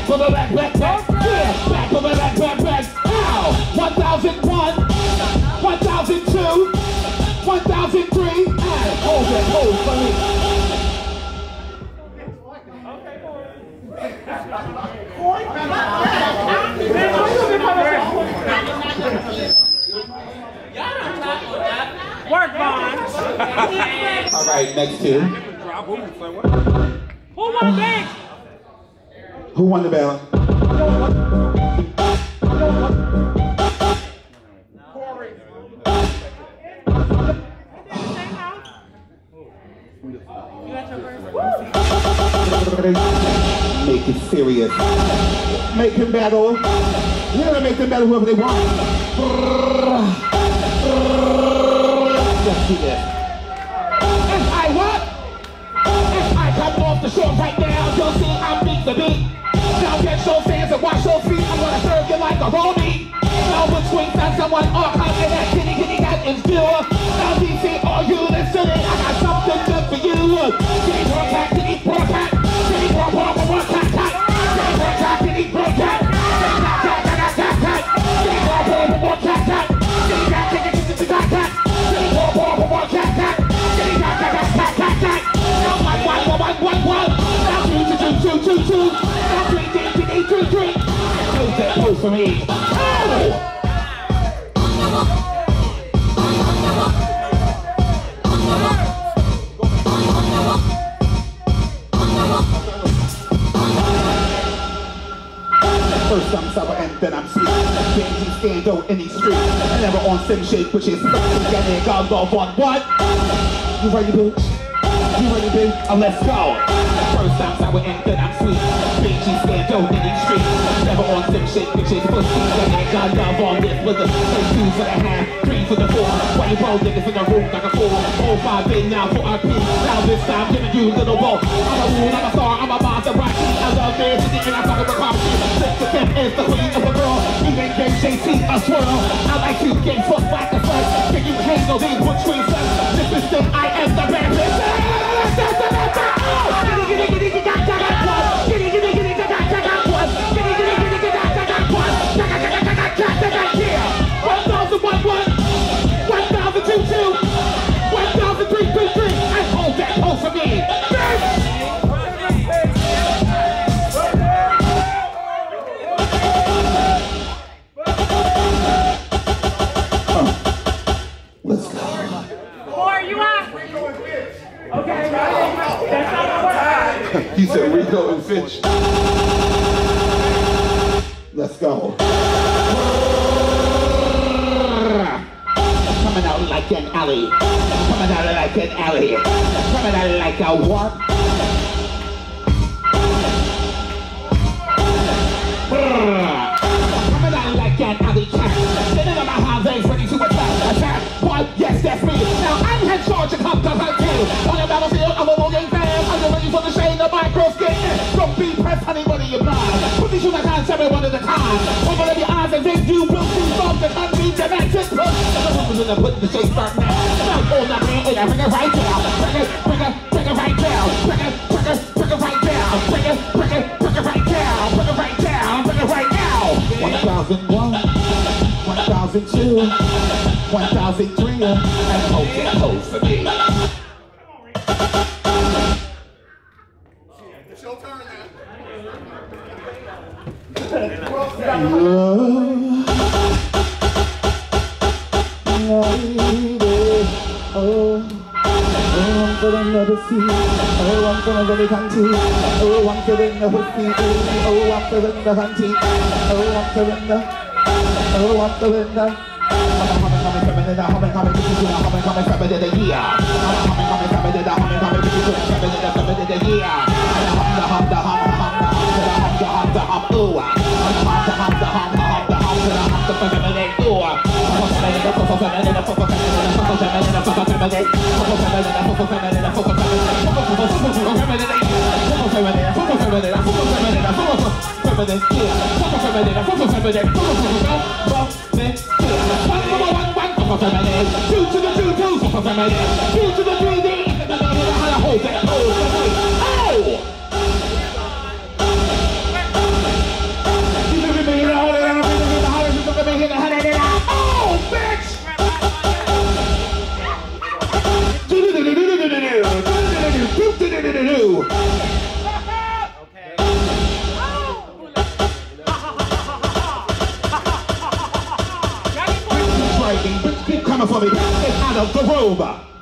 for the back, back, back. Yeah, back for the back, back, back. Ow! 1001, 1002, 1003. Hold that pose for me. Work, Vaughn. All right, next two. Who won the bag? Who won the bell? Make it serious. Make him battle. You're gonna make them battle whoever they want. Let's do this. If I what? If I come off the shore right now, you'll see I beat the beat. Now get your fans and wash your feet. I'm gonna serve you like a raw meat. Now between that someone or come in that kitty cat is pure. Now DC, are you listening? I got something good for you. Kitty broadcast, kitty broadcast. Kitty broadcast, kitty broadcast, kitty broadcast. For me. Oh! First I'm sour and then I'm sweet. Benji scandal in these streets. And never on sim shake, which is getting gone off on what? You ready, bitch? You ready, bitch? Let's go. First I'm sour and then I'm sweet. Benji scandal in these streets. Never on sim shake, which is pussy. Getting gone off on this with the first 2 for the half, 3 for the 4. Why you roll niggas in the room like a 4? All 5 in now for RP. Now this time giving you little ball. I'm a rule, I'm a star, I'm a Maserati. I love this, and I talk about coffee. 6 to 10 is the queen of a girl. Even gave JC a swirl. I like you, game fuck like a first. Can you handle these wood trees? This is the I am the bad bitch. He said Rico and Finch. Let's go. Coming out like an alley. Coming out like an alley. Coming out like a what? Coming out like an alley cat. Sitting on my highways ready to attack. What? Yes, that's me. Now I'm head charge and come to her too. On the battlefield, I'm a rolling fan. Are you ready for the shade of my girl's skin? Don't be pressed, honey, what are you blind? Put these shoes at times, everyone at a time. Open up your eyes and then you will see something unregenerate. The woman's in the put the shade start now. Now all that man, and I bring it right down. Bring it right down. Bring it right down. Bring it right down. Bring it right down. Bring it right now. 1001, 1002, 1003, and hold that pose for me. It's your turn now. I'm gonna never see. Oh, I'm gonna really country. Oh, I'm feeling the whiskey. Oh, I'm feeling the hunting. Oh, I'm feeling the. Oh, I'm feeling the. coming for me. Get out of the room.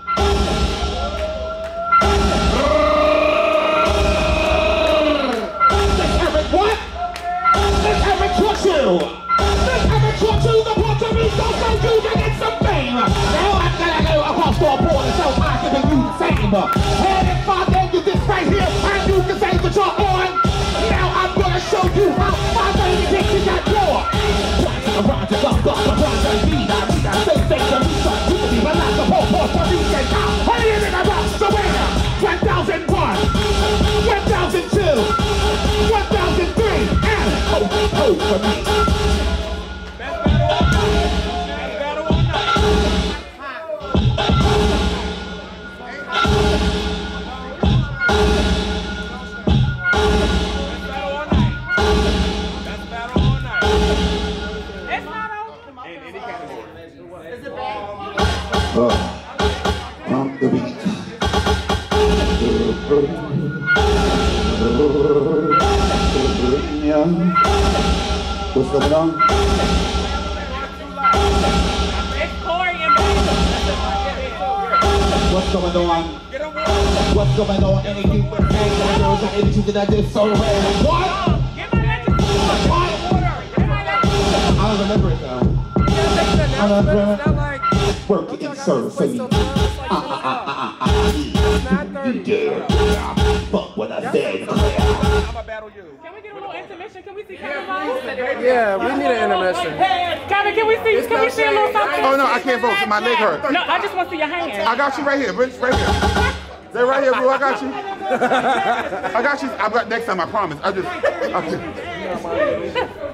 Let's have it what? Let's have it touch you. Let's have it touch you. The Puerto Rico so you can get some fame. Now I'm gonna go across the border so I can be you the same. And if I gave you this right here, and you can say that you're on. Now I'm gonna show you how my baby thinks you got more. Around the gun, around the beat, I read, I say, the research, you can be my life, the whole Puerto Rican now. Hey, in the box, the winner, 10,001, 10,002, 1,003, and ho for me. Best battle all night. Best battle all night. On the beat. Yeah. What's going on? It's Corey and What's going on? What's going on? Anything with angry girls and anything that I did so rare. What? I don't remember it though. I don't remember it. Work and serve for me. Fuck what I said. I'ma battle you. Can we get a little intermission? Can we see Kevin? Yeah, we need an intermission. Kevin, can we see a little something? Oh no, I can't vote. My leg hurt. No, I just want to see your hands. I got you right here, bitch. Right here. They're right here, bro. I got you. I got you. I got next time. I promise. I just.